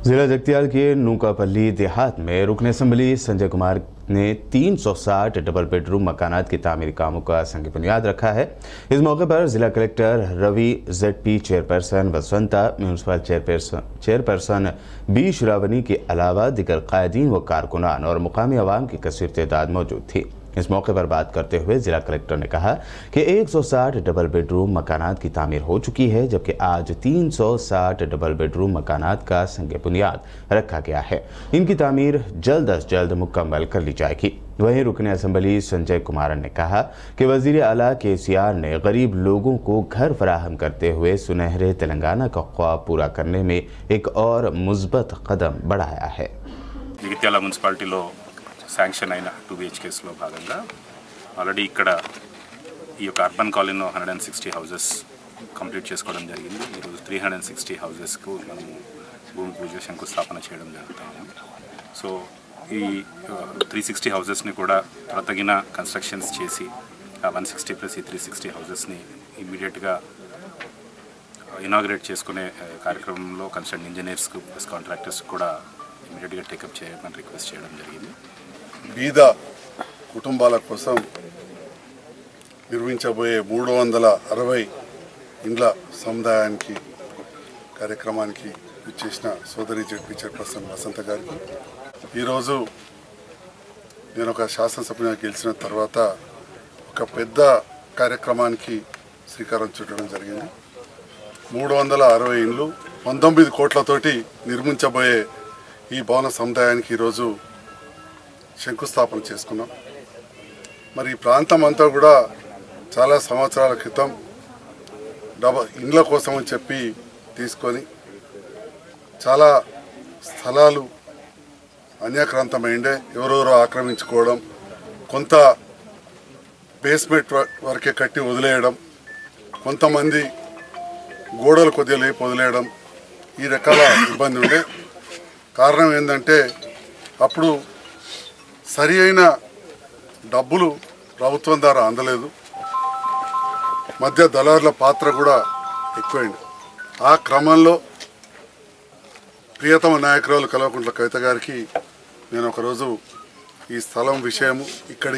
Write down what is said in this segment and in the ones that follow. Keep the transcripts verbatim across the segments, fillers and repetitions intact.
जिला जगतियाल के नूकापल्ली देहात में रुकन असम्बली संजय कुमार ने तीन सौ साठ डबल बेडरूम मकानात की तामीरी कामों का संग बुनियाद रखा है। इस मौके पर जिला collector Ravi, ZP chairperson Vasanta, municipal chairperson chairperson B Shravani के अलावा दिगर कायदीन व कारकुनान और मुकामी अवाम की कसीर तादाद मौजूद थी। इस मौके पर बात करते हुए जिला कलेक्टर ने कहा कि एक सौ साठ डबल बेडरूम मकानात की तामीर हो चुकी है, जबकि आज तीन सौ साठ डबल बेडरूम मकानात का संग बुनियाद रखा गया है। इनकी तामीर जल्द अज जल्द मुकम्मल कर ली जाएगी। वहीं रुकन असम्बली संजय कुमार ने कहा कि वजीर आला के सी आर ने गरीब लोगों को घर फराहम करते हुए सुनहरे तेलंगाना का ख्वाब पूरा करने में एक और मुस्बत कदम बढ़ाया है। జగిత్యాల మున్సిపాలిటీలో శాంక్షన్ అయిన టూ బిహెచ్కేస్లో భాగంగా ఆల్రెడీ ఇక్కడ ఈ యొక్క అర్బన్ కాలనీలో hundred and sixty houses complete చేసుకోవడం జరిగింది। ఈరోజు త్రీ హండ్రెడ్ అండ్ సిక్స్టీ హౌజెస్కు మనము భూమి పూజ శంకుస్థాపన చేయడం జరుగుతుంది। సో ఈ త్రీ సిక్స్టీ హౌజెస్ని కూడా త్వరతగిన కన్స్ట్రక్షన్స్ చేసి ఆ వన్ సిక్స్టీ ప్లస్ ఈ త్రీ సిక్స్టీ హౌజెస్ని ఇమ్మీడియట్గా ఇనాగ్రేట్ చేసుకునే కార్యక్రమంలో కన్సర్న్ ఇంజనీర్స్కు ప్లస్ కాంట్రాక్టర్స్ కూడా ఇమ్మీడియట్గా టేకప్ చేయమని రిక్వెస్ట్ చేయడం జరిగింది। బీద కుటుంబాల కోసం నిర్మించబోయే మూడు వందల అరవై ఇండ్ల సముదాయానికి కార్యక్రమానికి ఇచ్చేసిన సోదరి జెడ్పీ చైర్పర్సన్ వసంత గారికి ఈరోజు నేను ఒక శాసనసభ్యునిగా గెలిచిన తర్వాత ఒక పెద్ద కార్యక్రమానికి శ్రీకారం చుట్టడం జరిగింది। మూడు వందల అరవై ఇండ్లు పంతొమ్మిది కోట్లతోటి నిర్మించబోయే ఈ భవన సముదాయానికి ఈరోజు శంకుస్థాపన చేసుకున్నాం। మరి ఈ ప్రాంతం అంతా కూడా చాలా సంవత్సరాల క్రితం డబ ఇండ్ల కోసం అని చెప్పి తీసుకొని చాలా స్థలాలు అన్యాక్రాంతమైండే, ఎవరెవరో ఆక్రమించుకోవడం, కొంత బేస్మెంట్ వరకే కట్టి వదిలేయడం, కొంతమంది గోడలు కొద్దిగా లేపి వదిలేయడం, ఈ రకాల ఇబ్బంది ఉండే। కారణం ఏంటంటే అప్పుడు సరి అయిన డబ్బులు ప్రభుత్వం ద్వారా అందలేదు, మధ్య దళారుల పాత్ర కూడా ఎక్కువైంది। ఆ క్రమంలో ప్రియతమ నాయకురాలు కల్వకుంట్ల కవిత గారికి నేను ఒకరోజు ఈ స్థలం విషయము ఇక్కడి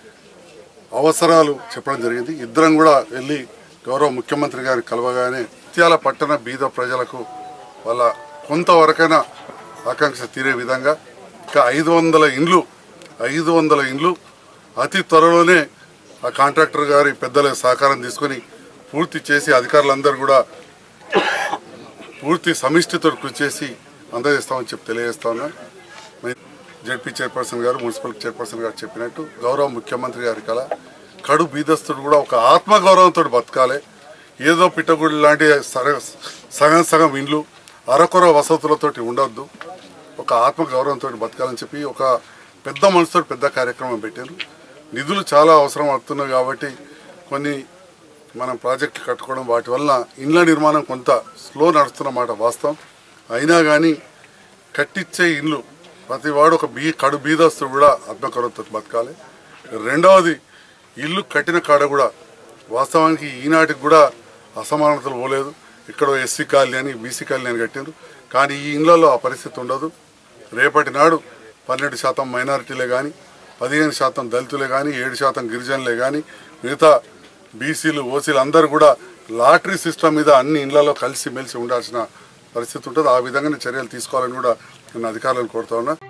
అవసరాలు చెప్పడం జరిగింది। ఇద్దరం కూడా వెళ్ళి గౌరవ ముఖ్యమంత్రి గారిని కలవగానే జగిత్యాల పట్టణ బీద ప్రజలకు వాళ్ళ కొంతవరకైనా ఆకాంక్ష తీరే విధంగా ఇక ఐదు వందల ఇండ్లు ఐదు వందల ఇండ్లు అతి త్వరలోనే ఆ కాంట్రాక్టర్ గారి పెద్దల సహకారం తీసుకొని పూర్తి చేసి అధికారులందరూ కూడా పూర్తి సమిష్టితో కృషి చేసి అందజేస్తామని చెప్పి తెలియజేస్తా ఉన్నా। జెడ్పీ చైర్పర్సన్ గారు, మున్సిపల్ చైర్పర్సన్ గారు చెప్పినట్టు గౌరవ ముఖ్యమంత్రి గారి కల కడు బీదస్తుడు కూడా ఒక ఆత్మగౌరవంతో బతకాలి, ఏదో పిట్టగుడి లాంటి సగం సగం ఇండ్లు అరకొర వసతులతోటి ఉండొద్దు, ఒక ఆత్మగౌరవంతో బతకాలని చెప్పి ఒక పెద్ద మనసుతో పెద్ద కార్యక్రమం పెట్టారు। నిధులు చాలా అవసరం అవుతున్నాయి కాబట్టి కొన్ని మనం ప్రాజెక్టులు కట్టుకోవడం వాటి వల్ల ఇండ్ల నిర్మాణం కొంత స్లో నడుస్తున్నమాట వాస్తవం। అయినా కానీ కట్టించే ఇండ్లు ప్రతి వాడు ఒక బీ కడు బీదస్తుడు కూడా ఆత్మగౌరవంతో బతకాలి। రెండవది ఇల్లు కట్టిన కాడ కూడా వాస్తవానికి ఈనాటికి కూడా అసమానతలు పోలేదు, ఇక్కడ ఎస్సీ కాలనీ అని బీసీ కాలనీ అని కట్టారు, కానీ ఈ ఇండ్లలో ఆ పరిస్థితి ఉండదు। రేపటి నాడు పన్నెండు శాతం మైనారిటీలే కానీ, పదిహేను శాతం దళితులే కానీ, ఏడు శాతం గిరిజనులే కానీ, మిగతా బీసీలు ఓసీలు అందరూ కూడా లాటరీ సిస్టమ్ మీద అన్ని ఇండ్లలో కలిసి మెలిసి ఉండాల్సిన పరిస్థితి ఉంటుంది। ఆ విధంగానే చర్యలు తీసుకోవాలని కూడా నేను అధికారులను కోరుతా ఉన్నా।